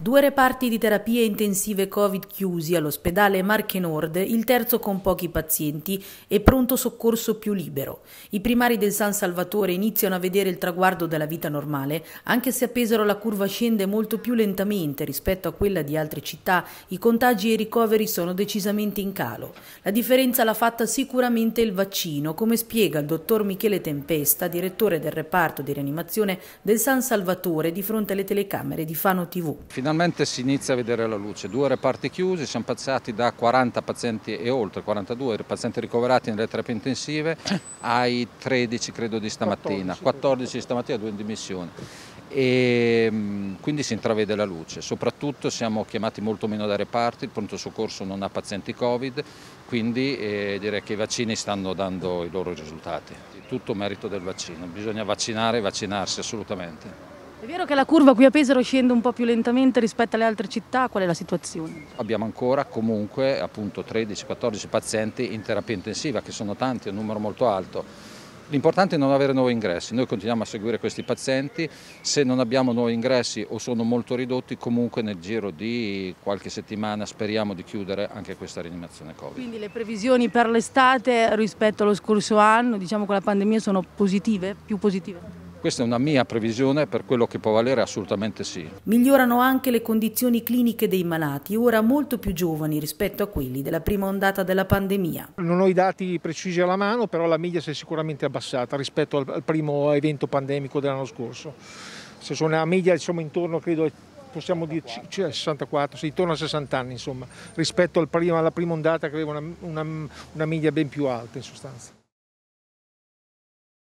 2 reparti di terapie intensive Covid chiusi all'ospedale Marche Nord, il terzo con pochi pazienti e pronto soccorso più libero. I primari del San Salvatore iniziano a vedere il traguardo della vita normale, anche se a Pesaro la curva scende molto più lentamente rispetto a quella di altre città, i contagi e i ricoveri sono decisamente in calo. La differenza l'ha fatta sicuramente il vaccino, come spiega il dottor Michele Tempesta, direttore del reparto di rianimazione del San Salvatore, di fronte alle telecamere di Fano TV. Finalmente si inizia a vedere la luce, 2 reparti chiusi, siamo passati da 40 pazienti e oltre 42 pazienti ricoverati nelle terapie intensive ai 13 credo di stamattina, 14 stamattina, 2 in dimissione. E quindi si intravede la luce, soprattutto siamo chiamati molto meno dai reparti, il pronto soccorso non ha pazienti Covid, quindi direi che i vaccini stanno dando i loro risultati. Tutto merito del vaccino, bisogna vaccinare e vaccinarsi assolutamente. È vero che la curva qui a Pesaro scende un po' più lentamente rispetto alle altre città, qual è la situazione? Abbiamo ancora comunque appunto 13-14 pazienti in terapia intensiva, che sono tanti, è un numero molto alto. L'importante è non avere nuovi ingressi, noi continuiamo a seguire questi pazienti, se non abbiamo nuovi ingressi o sono molto ridotti, comunque nel giro di qualche settimana speriamo di chiudere anche questa rianimazione Covid. Quindi le previsioni per l'estate rispetto allo scorso anno, diciamo con la pandemia, sono positive, più positive? Questa è una mia previsione, per quello che può valere assolutamente sì. Migliorano anche le condizioni cliniche dei malati, ora molto più giovani rispetto a quelli della prima ondata della pandemia. Non ho i dati precisi alla mano, però la media si è sicuramente abbassata rispetto al primo evento pandemico dell'anno scorso. Se sono a media, insomma, intorno, credo, possiamo dirci 64, intorno a 60 anni, insomma, rispetto alla prima ondata che aveva una media ben più alta in sostanza.